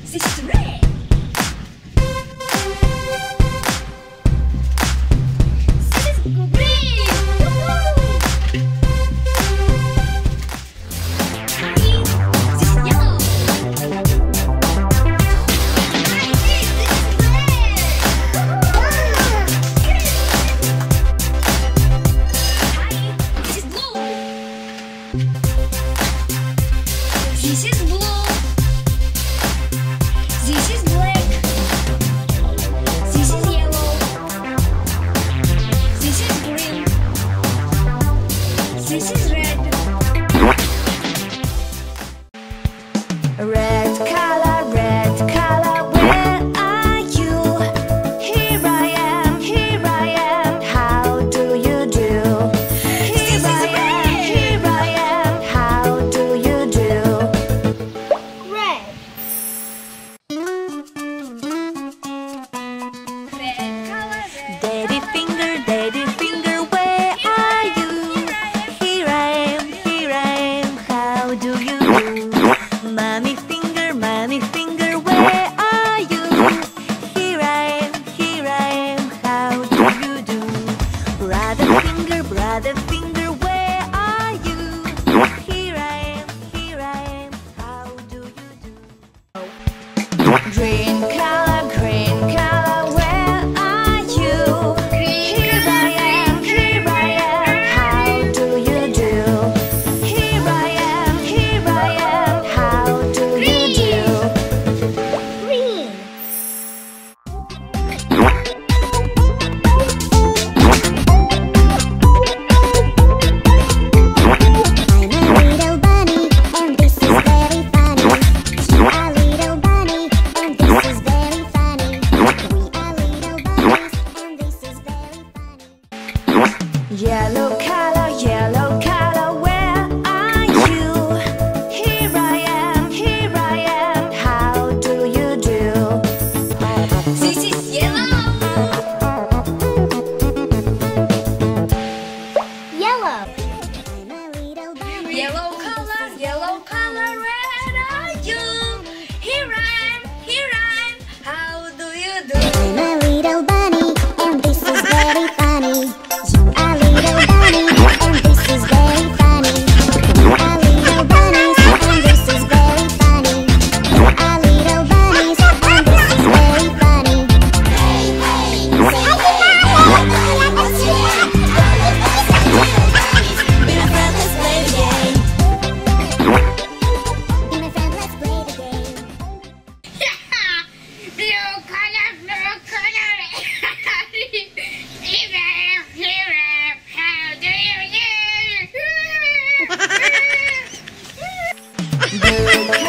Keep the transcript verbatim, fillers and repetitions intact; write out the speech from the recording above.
This is red. This is green. Woohoo! This is yellow. This is blue. This is blue. This is black. This is yellow. This is green. This is red. Red color, red color, where are you? Here I am, here I am, how do you do? Here I am, here I am, how do you do? Red. Red color, red. Daddy finger, daddy finger, where are you? Here I am, here I am, how do you do? Mommy finger, mommy finger, where are you? Here I am, here I am, how do you do? Brother finger, brother finger, where are you? Here I am, here I am, how do you do? Green color, green color, where are you? Here I am, here I am, how do you do? Here I am, here I am, how do you do? Green. I'm a little bunny, and this is very funny. You are little bunny, and this is very funny. We are little bunnies, and this is very funny. Yellow color, yellow color, where are you? Here I am, here I am, how do you do? This is yellow. Yellow. I'm a little bunny. Yellow color, yellow color, where are you? Here I am, here I am, how do you do? I'm a little bunny, and this is very funny. You are little bunny, and this is very funny. We are little bunnies, and this is very funny. You are little bunnies, and this is very funny. Be my friend, let's play the game. Be my friend, let's play the game. Blue color, blue color. Here I am, here I am, how do you do? Blue color.